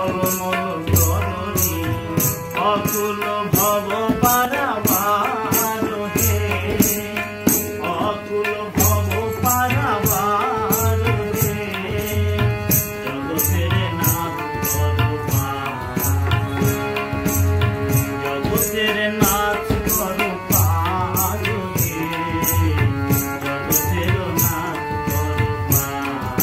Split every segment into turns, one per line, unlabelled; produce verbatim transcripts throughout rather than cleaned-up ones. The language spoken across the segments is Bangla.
টলমল তরণী অকুল ভব পারাবার হে, অকুল ভব পারাবার হে, জগতের নাথ করো পার, জগতের নাথ করো পার হে, জগতের নাথ করো পার।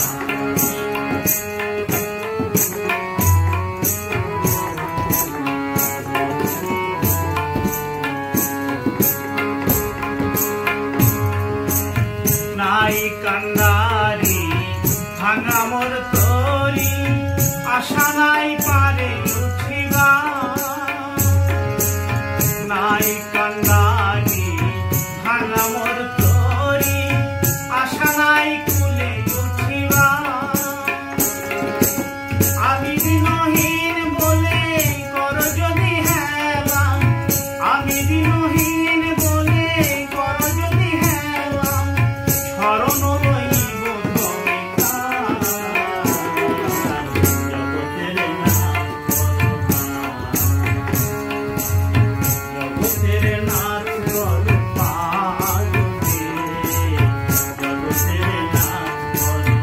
নাই কান্ডারি ভাঙা মোর তরি, আশা নাই পারে উঠিবা, নাই কান্ডারি ভাঙা মোর তরি, আশা নাই কুলে উঠিবা। আমি দিনহীন বলে কর যদি হেলা, আমি দিনহীন বলে কর যদি হেলা, শরণ লইব তবে কার, জগতের নাথ করো পার, জগতের নাথ করো পার হে, জগতের নাথ করো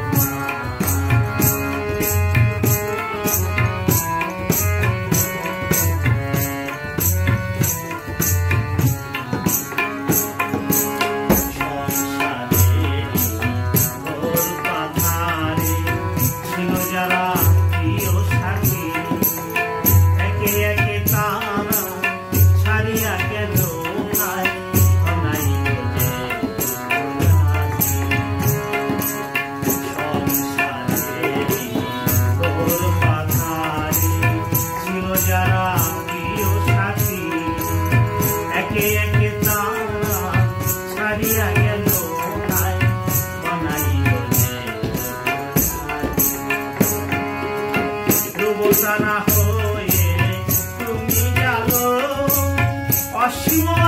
যারা প্রিয় সাথী, একে একে তারা ছাড়িয়া গেল নাই, নাই যে সংসারেরই ঘোর বাধারে ছিল যারা প্রিয় সাথী, একে একে তারা ছাড়িয়া গেল নাই, নাই ডুবোতানা হয়ে তুমি গেল অসীম